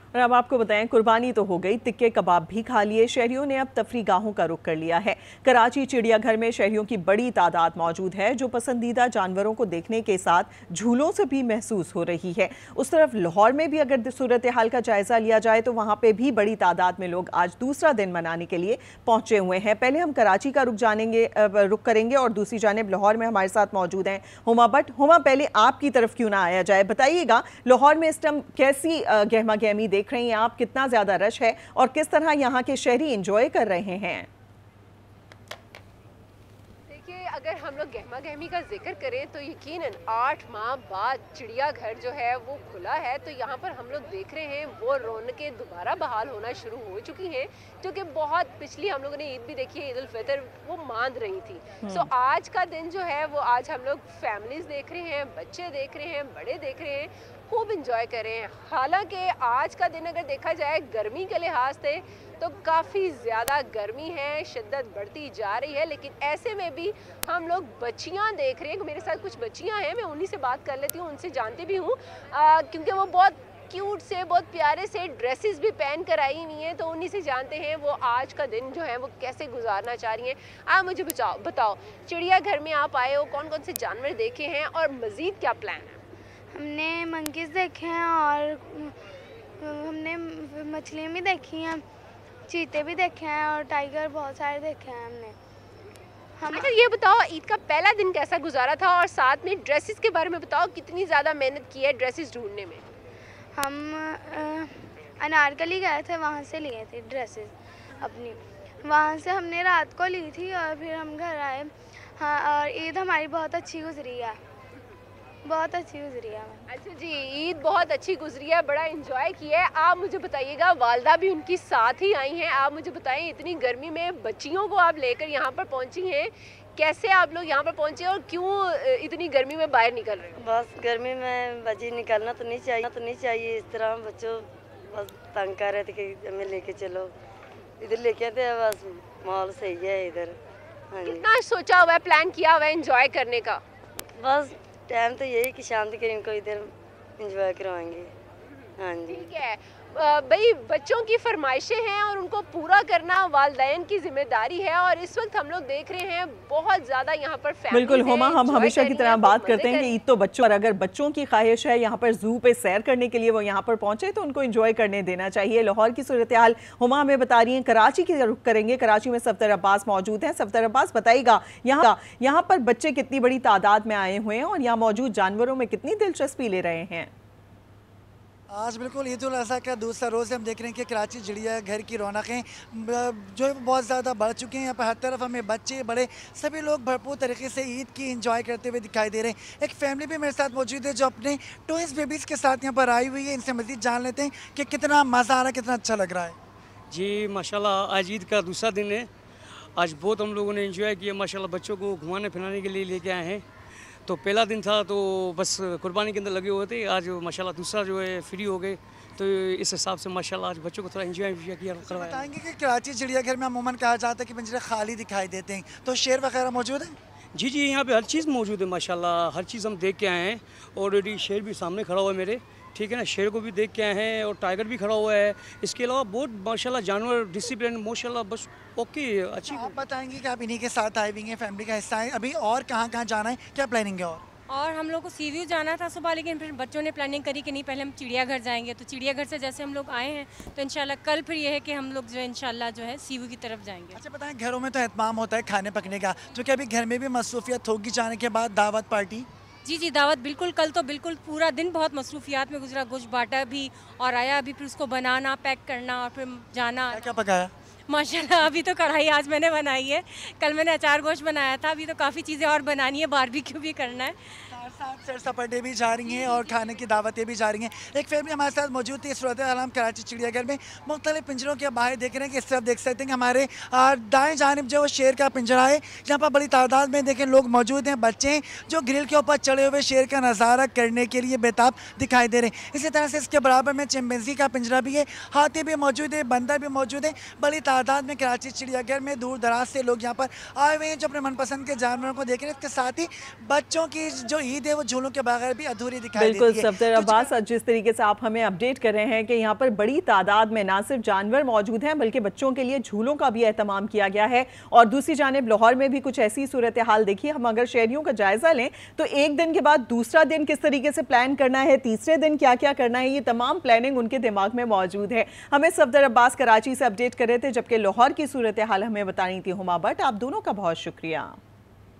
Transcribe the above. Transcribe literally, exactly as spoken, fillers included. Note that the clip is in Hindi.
और अब आपको बताएं, कुर्बानी तो हो गई, तिक्के कबाब भी खा लिए। शहरियों ने अब तफरी गाहों का रुख कर लिया है। कराची चिड़ियाघर में शहरियों की बड़ी तादाद मौजूद है, जो पसंदीदा जानवरों को देखने के साथ झूलों से भी महसूस हो रही है। उस तरफ लाहौर में भी अगर सूरत हाल का जायजा लिया जाए तो वहाँ पे भी बड़ी तादाद में लोग आज दूसरा दिन मनाने के लिए पहुंचे हुए हैं। पहले हम कराची का रुख जानेंगे रुख करेंगे और दूसरी जानिब लाहौर में हमारे साथ मौजूद हैं हुमा भट्ट। हुमा, पहले आपकी तरफ क्यों ना आया जाए, बताइएगा लाहौर में इस टाइम कैसी गहमा गहमी देख रही हैं आप, कितना ज्यादा रश है और किस तरह यहाँ के शहरी एंजॉय कर रहे हैं? देखिए, अगर हम लोग गहमा गहमी का जिक्र करें तो यकीनन आठ माह बाद चिड़ियाघर जो है वो खुला है, तो यहाँ पर हम लोग देख रहे हैं वो रौनकें दोबारा बहाल होना शुरू हो चुकी हैं, जो कि बहुत पिछली हम लोगों ने ईद भी देखी है, ईद उल फितर, वो मांद रही थी। सो आज का दिन जो है वो आज हम लोग फैमिलीज देख रहे हैं, बच्चे देख रहे हैं, बड़े देख रहे हैं, खूब इंजॉय कर रहे हैं। हालांकि आज का दिन अगर देखा जाए गर्मी के लिहाज से तो काफ़ी ज़्यादा गर्मी है, शिद्दत बढ़ती जा रही है, लेकिन ऐसे में भी हम लोग बच्चियां देख रहे हैं। मेरे साथ कुछ बच्चियां हैं, मैं उन्हीं से बात कर लेती हूँ, उनसे जानती भी हूँ, क्योंकि वो बहुत क्यूट से, बहुत प्यारे से ड्रेसेस भी पहन कर आई हुई हैं, तो उन्हीं से जानते हैं वो आज का दिन जो है वो कैसे गुजारना चाह रही हैं। आप मुझे बताओ बताओ चिड़ियाघर में आप आए हो, कौन कौन से जानवर देखे हैं और मज़ीद क्या प्लान है? हमने मंकीज़ देखे हैं और हमने मछलियाँ भी देखी हैं, चीते भी देखे हैं और टाइगर बहुत सारे देखे हैं हमने। हम अच्छा ये बताओ, ईद का पहला दिन कैसा गुजारा था और साथ में ड्रेसेस के बारे में बताओ, कितनी ज़्यादा मेहनत की है ड्रेसेस ढूंढने में? हम अनारकली गए थे, वहाँ से लिए थे ड्रेसेस अपनी, वहाँ से हमने रात को ली थी और फिर हम घर आए। हाँ, और ईद हमारी बहुत अच्छी गुजरी है, बहुत अच्छी गुजरी है। अच्छा जी, ईद बहुत अच्छी गुजरी है, बड़ा एंजॉय किया है। आप मुझे बताइएगा, वालदा भी उनकी साथ ही आई हैं, आप मुझे बताएं इतनी गर्मी में बच्चियों को आप लेकर यहाँ पर पहुँची हैं, कैसे आप लोग यहाँ पर पहुँचे और क्यों इतनी गर्मी में बाहर निकल रहे हो? बस गर्मी में बच्ची निकलना तो नहीं चाहिए, तो नहीं चाहिए इस तरह। बच्चों बस तंग कर रहे थे कि हमें लेके चलो, इधर लेके आते, बस माहौल सही है इधर। हाँ, कितना सोचा हुआ है, प्लान किया हुआ है एंजॉय करने का? बस टाइम तो यही कि शाम तक इनको इधर एंजॉय करवाएंगे। हाँ जी, ठीक है भाई, बच्चों की फरमाइशें हैं और उनको पूरा करना वालिदैन की जिम्मेदारी है, और इस वक्त हम लोग देख रहे हैं बहुत ज्यादा यहाँ पर बिल्कुल होमा, हम हमेशा की तरह बात करते हैं कि ईद तो बच्चों, और अगर बच्चों की ख्वाहिश है यहाँ पर जू पे सैर करने के लिए वो यहाँ पर पहुंचे तो उनको एंजॉय करने देना चाहिए। लाहौर की सूरत हाल हुमा हमें बता रही है, कराची की रुख करेंगे। कराची में सफदर अब्बास मौजूद हैं। सफदर अब्बास, बताइएगा यहाँ यहाँ पर बच्चे कितनी बड़ी तादाद में आए हुए हैं और यहाँ मौजूद जानवरों में कितनी दिलचस्पी ले रहे हैं? आज बिल्कुल ईद उल अज़हा का दूसरा रोज़ हम देख रहे हैं कि कराची चिड़ियाघर की रौनकें जो है बहुत ज़्यादा बढ़ चुकी हैं। यहाँ पर हर तरफ हमें बच्चे बड़े सभी लोग भरपूर तरीके से ईद की एंजॉय करते हुए दिखाई दे रहे हैं। एक फैमिली भी मेरे साथ मौजूद है जो अपने ट्विंस बेबीज़ के साथ यहाँ पर आई हुई है। इनसे मज़ीद जान लेते हैं कि कितना मज़ा आ रहा है, कितना अच्छा लग रहा है। जी माशाल्लाह, आज ईद का दूसरा दिन है। आज बहुत हम लोगों ने एंजॉय किया माशाल्लाह। बच्चों को घुमाने फिराने के लिए लेके आए हैं। तो पहला दिन था तो बस कुर्बानी के अंदर लगे हुए थे। आज माशाल्लाह दूसरा जो है फ्री हो गए, तो इस हिसाब से माशाल्लाह आज बच्चों को थोड़ा एंजॉय किया करवाया। बताएंगे कि कराची चिड़ियाघर में अमूमन कहा जाता है कि पिंजरे खाली दिखाई देते हैं, तो शेर वगैरह मौजूद है? जी जी, यहाँ पे हर चीज़ मौजूद है माशाल्लाह, हर चीज़ हम देख के आए हैं। ऑलरेडी शेर भी सामने खड़ा हुआ है मेरे, ठीक है ना, शेर को भी देख के आए हैं और टाइगर भी खड़ा हुआ है। इसके अलावा बहुत माशाल्लाह जानवर डिसिप्लिन माशाल्लाह, बस ओके अच्छी। आप बताएंगे कि आप इन्हीं के साथ आए हुए हैं, फैमिली का हिस्सा है, अभी और कहाँ कहाँ जाना है, क्या प्लानिंग है? और और हम लोग को सी व्यू जाना था सुबह, लेकिन फिर बच्चों ने प्लानिंग करी कि नहीं पहले हम चिड़ियाघर जाएंगे, तो चिड़ियाघर से जैसे हम लोग आए हैं तो इंशाल्लाह कल फिर ये है कि हम लोग जो है इंशाल्लाह जो है सी व्यू की तरफ जाएंगे। अच्छा बताएं, घरों में तो एहतमाम होता है खाने पकने का, तो क्या अभी घर में भी मसरूफियत होगी जाने के बाद, दावत पार्टी? जी जी, दावत बिल्कुल, कल तो बिल्कुल पूरा दिन बहुत मसरूफियात में गुजरा। गोश्त बाटा भी और आया, अभी फिर उसको बनाना, पैक करना और फिर जाना। क्या क्या पकाया? माशाल्लाह अभी तो कढ़ाई आज मैंने बनाई है, कल मैंने अचार गोश्त बनाया था, अभी तो काफ़ी चीज़ें और बनानी है, बारबेक्यू भी करना है। साथ सैर सपाटे भी जा रही हैं और खाने की दावतें भी जा रही हैं। एक फैमिली हमारे साथ मौजूद थी सूरत आलम कराची चिड़ियाघर में। मुख्तलिफ पिंजरों के बाहर देख रहे हैं कि इस तरफ देख सकते हैं कि हमारे दाएं जानिब जो शेर का पिंजरा है, यहाँ पर बड़ी तादाद में देखें लोग मौजूद हैं, बच्चे हैं जो ग्रिल के ऊपर चढ़े हुए शेर का नज़ारा करने के लिए बेताब दिखाई दे रहे हैं। इसी तरह से इसके बराबर में चिंपैंजी का पिंजरा भी है, हाथी भी मौजूद है, बंदर भी मौजूद है। बड़ी तादाद में कराची चिड़ियाघर में दूर दराज से लोग यहाँ पर आए हुए हैं जो अपने मनपसंद के जानवरों को देख रहे हैं। इसके साथ ही बच्चों की जो ईद है वो झूलों के बगैर भी अधूरी दिखाई बिल्कुल देती है। सफदर अब्बास, जिस तरीके से आप हमें अपडेट कर रहे हैं कि यहाँ पर बड़ी तादाद में ना सिर्फ जानवर मौजूद हैं बल्कि बच्चों के लिए झूलों का भी एहतमाम किया गया है। और दूसरी जानिब लाहौर में भी कुछ ऐसी सूरत हाल देखिए। हम अगर शहरियों का जायजा लें तो एक दिन के बाद दूसरा दिन किस तरीके से प्लान करना है, तीसरे दिन क्या क्या करना है, ये तमाम प्लानिंग उनके दिमाग में मौजूद है। हमें सफदर अब्बास कराची से अपडेट कर रहे थे, जबकि लाहौर की सूरत हाल हमें बतानी थी हुमा भट्ट। आप दोनों का बहुत शुक्रिया।